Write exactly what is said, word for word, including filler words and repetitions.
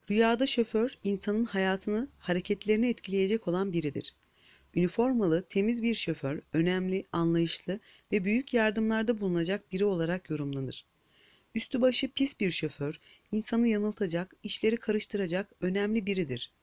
Rüyada şoför, insanın hayatını, hareketlerini etkileyecek olan biridir. Üniformalı, temiz bir şoför, önemli, anlayışlı ve büyük yardımlarda bulunacak biri olarak yorumlanır. Üstü başı pis bir şoför, insanı yanıltacak, işleri karıştıracak önemli biridir.